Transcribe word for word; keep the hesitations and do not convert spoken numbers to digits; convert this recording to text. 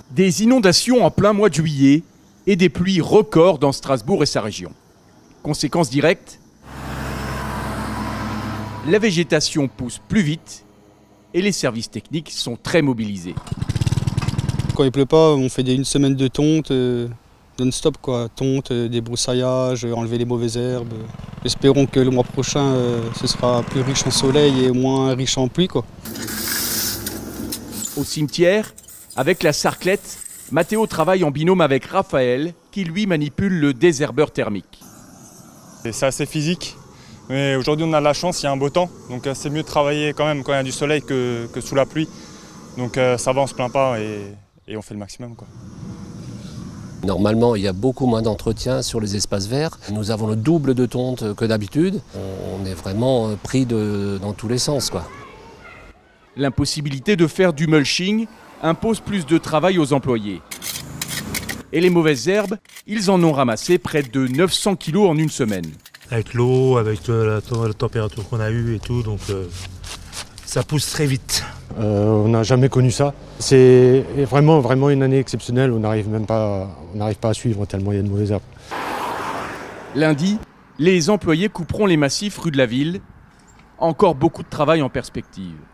Des inondations en plein mois de juillet et des pluies records dans Strasbourg et sa région. Conséquence directe, la végétation pousse plus vite et les services techniques sont très mobilisés. Quand il pleut pas, on fait des, une semaine de tonte euh, non-stop, quoi. Tonte, euh, débroussaillage, enlever les mauvaises herbes. Espérons que le mois prochain, euh, ce sera plus riche en soleil et moins riche en pluie, quoi. Au cimetière, avec la sarclette, Mathéo travaille en binôme avec Raphaël, qui lui manipule le désherbeur thermique. C'est assez physique, mais aujourd'hui on a de la chance, il y a un beau temps, donc c'est mieux de travailler quand même quand il y a du soleil que, que sous la pluie. Donc ça va, on se plaint pas et, et on fait le maximum, quoi. Normalement, il y a beaucoup moins d'entretien sur les espaces verts. Nous avons le double de tonte que d'habitude. On est vraiment pris de, dans tous les sens, quoi. L'impossibilité de faire du mulching impose plus de travail aux employés. Et les mauvaises herbes, ils en ont ramassé près de neuf cents kilos en une semaine. Avec l'eau, avec la, la température qu'on a eue et tout, donc euh, ça pousse très vite. Euh, on n'a jamais connu ça. C'est vraiment, vraiment une année exceptionnelle. On n'arrive même pas, on n'arrive pas à suivre tellement il y a de mauvaises herbes. Lundi, les employés couperont les massifs rue de la Ville. Encore beaucoup de travail en perspective.